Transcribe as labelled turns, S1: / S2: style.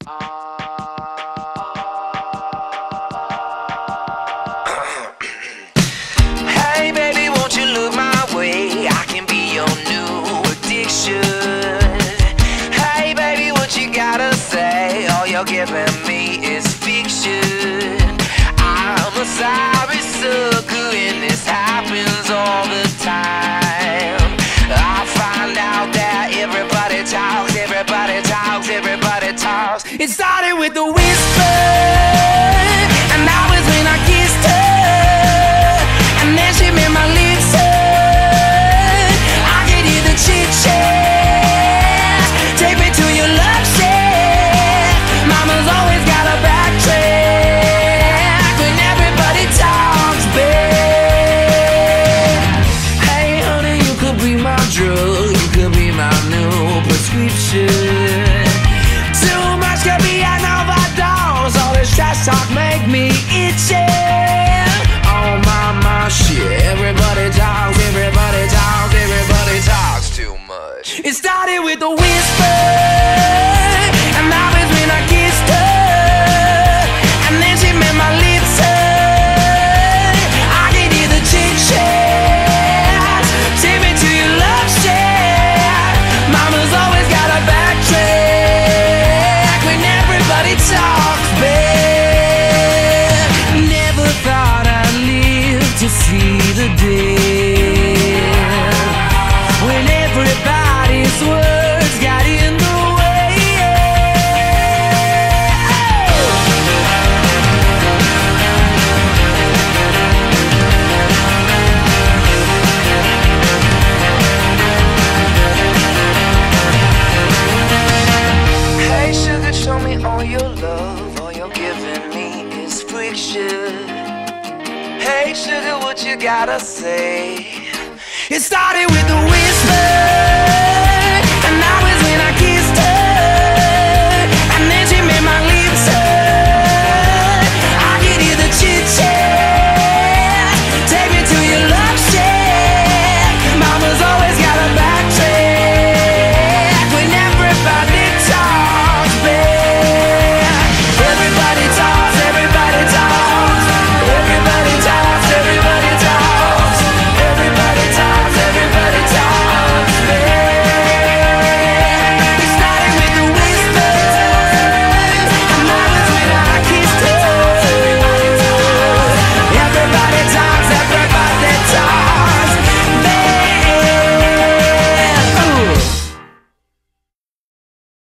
S1: Hey baby, won't you look my way? I can be your new addiction. Hey baby, what you gotta say? All you're giving me is fiction. I'm a sorry sucker and this happens all the time. I find out that everybody talks, everybody talks, everybody talks. It started with a whisper, and that was when I kissed her, and then she made my lips hurt. I could hear the chit-chat. Take me to your love shack. Mama's always got a backtrack when everybody talks back. Hey honey, you could be my drug, you could be my new prescription. Too much could be an overdose. All this trash talk make me itchy. Oh my shit. Everybody talks, everybody talks, everybody talks too much. It started with a whisper, and that was when I kissed her, and then she made my lips hurt. I could hear the chit-chat. Take me to your love shack. Mama's always got a backtrack when everybody talks back. Never thought I'd live to see the day when everybody's words got in the way. Hey sugar, show me all your love. All you're giving me is friction. Hey sugar, what you gotta say? It started with a whisper.